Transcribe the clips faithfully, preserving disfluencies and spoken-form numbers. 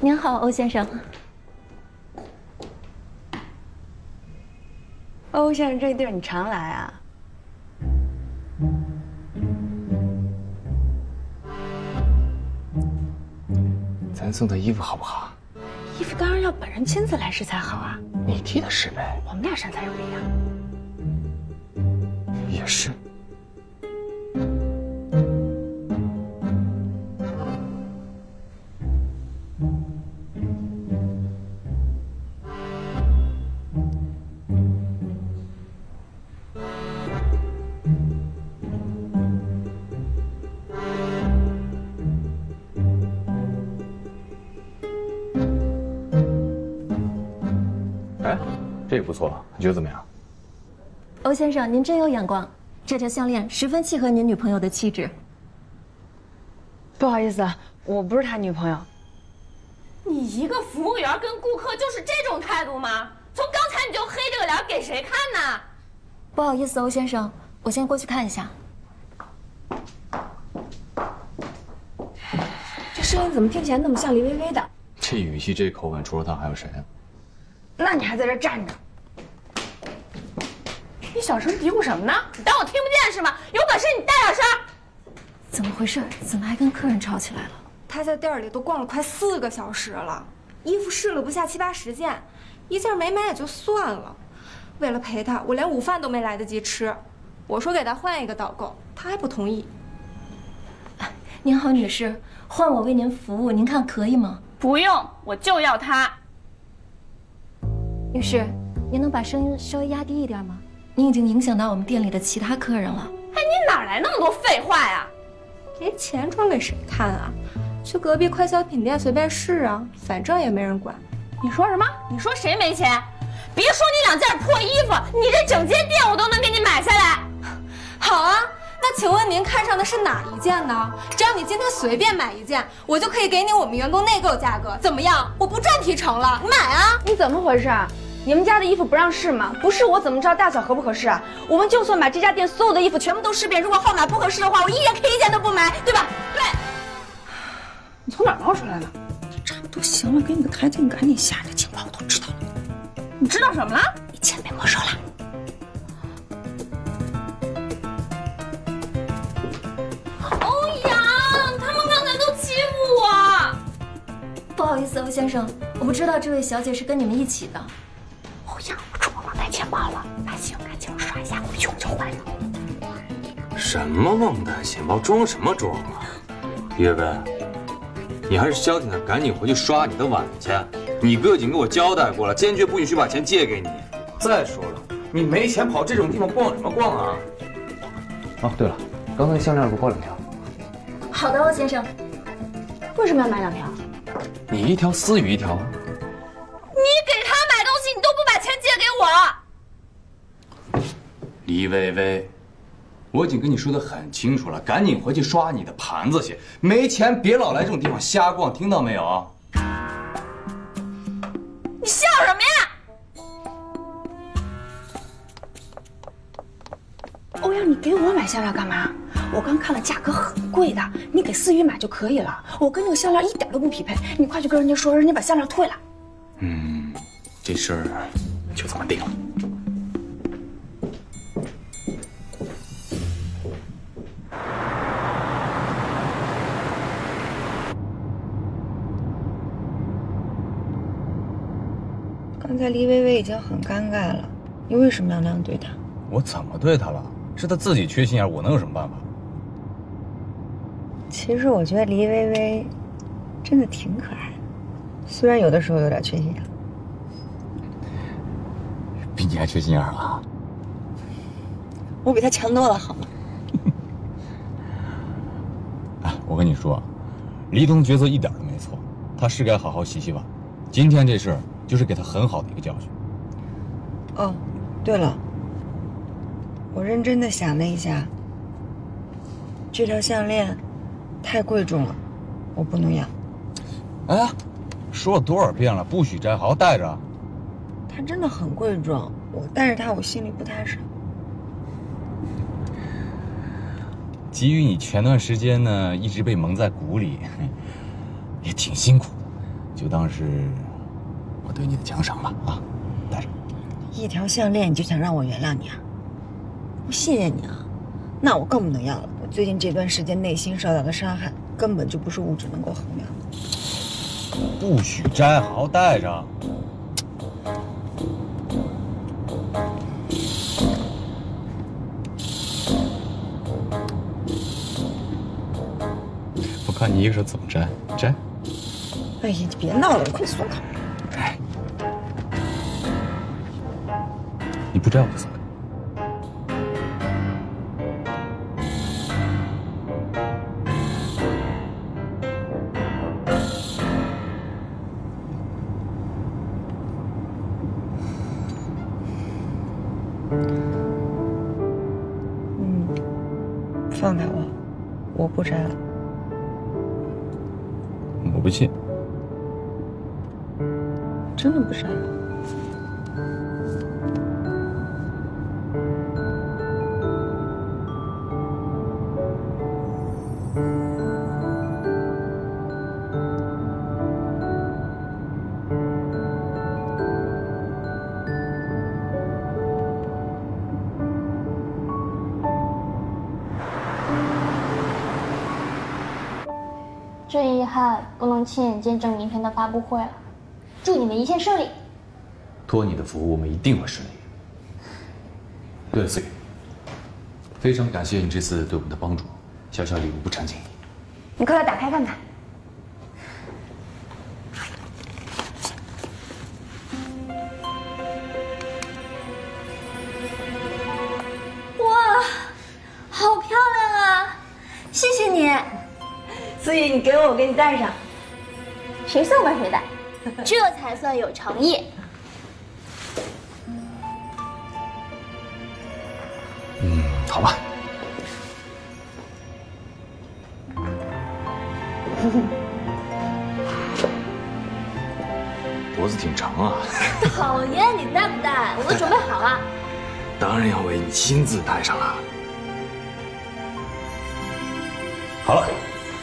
您好，欧先生。 欧先生，这地儿你常来啊？ 咱送的衣服好不好？ 衣服当然要本人亲自来试才好啊。 你替他试呗。 我们俩身材又不一样。 也是。 这个不错，你觉得怎么样？ 欧先生，您真有眼光，这条项链十分契合您女朋友的气质。 不好意思，我不是他女朋友。 你一个服务员跟顾客就是这种态度吗？从刚才你就黑这个脸给谁看呢？ 不好意思，欧先生，我先过去看一下。 这声音怎么听起来那么像黎薇薇的？ 这语气，这口吻，除了他还有谁啊？ 那你还在这站着？你小声嘀咕什么呢？ 你当我听不见是吗？有本事你大点声！ 怎么回事？怎么还跟客人吵起来了？ 他在店里都逛了快四个小时了，衣服试了不下七八十件，一件没买也就算了。为了陪他，我连午饭都没来得及吃。我说给他换一个导购，他还不同意。 您好，女士，换我为您服务，您看可以吗？ 不用，我就要他。 女士，您能把声音稍微压低一点吗？您已经影响到我们店里的其他客人了。 哎，你哪来那么多废话呀？ 给钱装给谁看啊？去隔壁快消品店随便试啊，反正也没人管。 你说什么？你说谁没钱？别说你两件破衣服，你这整间店我都能给你买下来。 好啊，那请问您看上的是哪一件呢？只要你今天随便买一件，我就可以给你我们员工内购价格，怎么样？我不赚提成了，你买啊！ 你怎么回事啊？ 你们家的衣服不让试吗？不是我怎么知道大小合不合适啊？我们就算把这家店所有的衣服全部都试遍，如果号码不合适的话，我依然可以一件都不买，对吧？对。你从哪儿冒出来的？差不多行了，给你个台阶，你赶紧下来，情况我都知道了。 你知道什么了？ 你钱被没收了。 欧阳，他们刚才都欺负我。 不好意思，欧先生，我不知道这位小姐是跟你们一起的。 欧阳，我出我忘带钱包了，把信用卡借我刷一下，回去我就还了。 什么忘带钱包，装什么装啊？李薇薇，你还是消停点，赶紧回去刷你的碗去。你哥已经给我交代过了，坚决不允许把钱借给你。再说了，你没钱跑这种地方逛什么逛啊？哦，对了，刚才项链给我包两条。 好的，欧先生。 为什么要买两条？ 你一条，思雨一条。 你给他买东西，你都不把钱借给我。 黎薇薇，我已经跟你说的很清楚了，赶紧回去刷你的盘子去。没钱别老来这种地方瞎逛，听到没有？ 你笑什么呀？ 欧阳，你给我买项链干嘛？我刚看了，价格很贵的，你给思雨买就可以了。我跟这个项链一点都不匹配，你快去跟人家说，人家把项链退了。 嗯，这事儿就这么定了。 刚才黎薇薇已经很尴尬了，你为什么要那样对她？ 我怎么对她了？是她自己缺心眼，我能有什么办法？ 其实我觉得黎薇薇真的挺可爱的。 虽然有的时候有点缺心眼， 比你还缺心眼啊！ 我比他强多了，好吗？ 哎，我跟你说，黎东角色一点都没错，他是该好好洗洗碗。今天这事就是给他很好的一个教训。 哦，对了，我认真的想了一下，这条项链太贵重了，我不能要。 哎。 说了多少遍了，不许摘，好好带着。 它真的很贵重，我带着它，我心里不踏实。 基于你前段时间呢一直被蒙在鼓里，也挺辛苦， 就当是我对你的奖赏吧啊，戴上。 一条项链你就想让我原谅你啊？我谢谢你啊，那我更不能要了。我最近这段时间内心受到的伤害，根本就不是物质能够衡量的。 不许摘，好好戴着。我看你一个手怎么摘，摘。 哎呀，你别闹了，快松开！ 哎，你不摘我就松开。 嗯，放开我，我不摘了。 我不信。 真的不摘了。 真遗憾，不能亲眼见证明天的发布会了。祝你们一切顺利。 托你的福，我们一定会顺利。对了，思雨，非常感谢你这次对我们的帮助，小小礼物不缠紧。 你快来打开看看。 哇，好漂亮啊！谢谢你， 思雨，你给我，我给你戴上。 谁送吧谁戴。这才算有诚意。 嗯，好吧。脖子挺长啊。 讨厌，你戴不戴？我都准备好了。 当然要为你亲自戴上了。好了。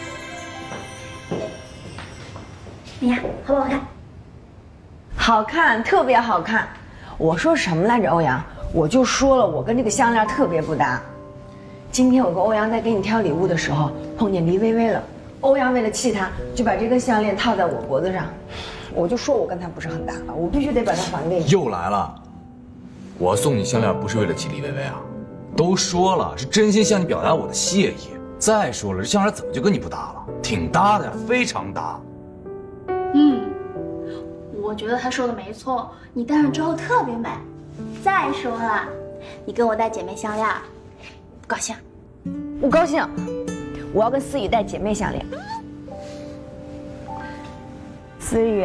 怎么样，好不好看？ 好看，特别好看。我说什么来着，欧阳？我就说了，我跟这个项链特别不搭。今天我跟欧阳在给你挑礼物的时候，碰见黎薇薇了。欧阳为了气她，就把这根项链套在我脖子上。我就说我跟她不是很搭，我必须得把它还给你。 又来了！我送你项链不是为了气黎薇薇啊，都说了是真心向你表达我的谢意。再说了，这项链怎么就跟你不搭了？挺搭的呀，非常搭。 嗯，我觉得他说的没错，你戴上之后特别美。再说了，你跟我戴姐妹项链，不高兴？ 我高兴，我要跟思雨戴姐妹项链。思雨，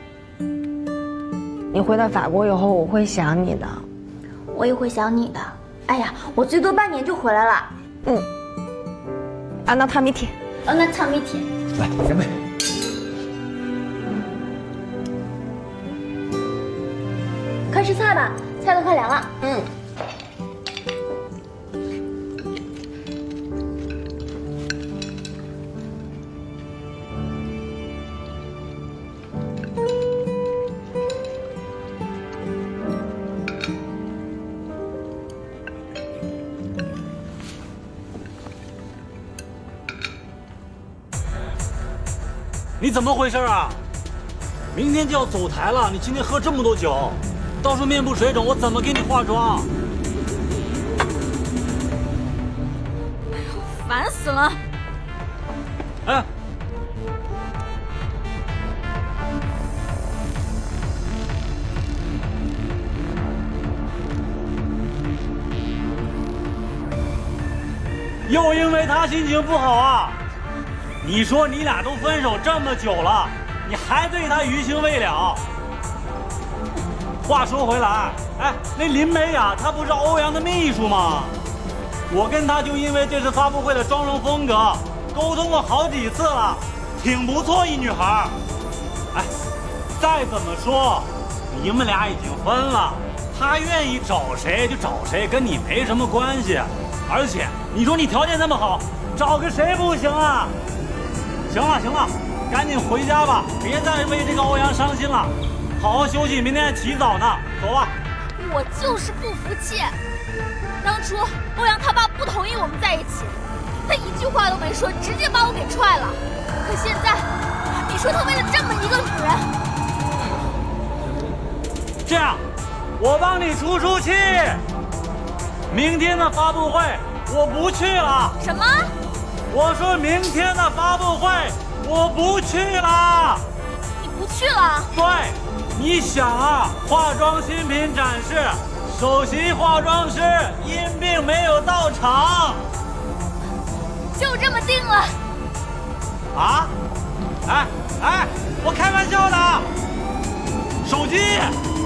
你回到法国以后，我会想你的。 我也会想你的。哎呀，我最多半年就回来了。 嗯。啊，那汤米铁。 哦，那汤米铁。 来，干杯。 快吃菜吧，菜都快凉了。 嗯。 你怎么回事啊？明天就要走台了，你今天喝这么多酒，到时候面部水肿，我怎么给你化妆？ 哎呦，烦死了！ 哎，又因为他心情不好啊？你说你俩都分手这么久了，你还对他余情未了？话说回来，哎，那林美雅她不是欧阳的秘书吗？我跟她就因为这次发布会的妆容风格沟通过好几次了，挺不错一女孩。哎，再怎么说，你们俩已经分了，她愿意找谁就找谁，跟你没什么关系。而且你说你条件那么好，找个谁不行啊？行了行了， 赶紧回家吧，别再为这个欧阳伤心了。好好休息，明天起早呢。走吧。 我就是不服气，当初欧阳他爸不同意我们在一起，他一句话都没说，直接把我给踹了。可现在，你说他为了这么一个女人， 这样，我帮你出出气。明天的发布会我不去了。 什么？ 我说明天的发布会我不去了。 你不去了？ 对，你想啊，化妆新品展示，首席化妆师因病没有到场， 就这么定了。 啊？哎哎，我开玩笑的。手机。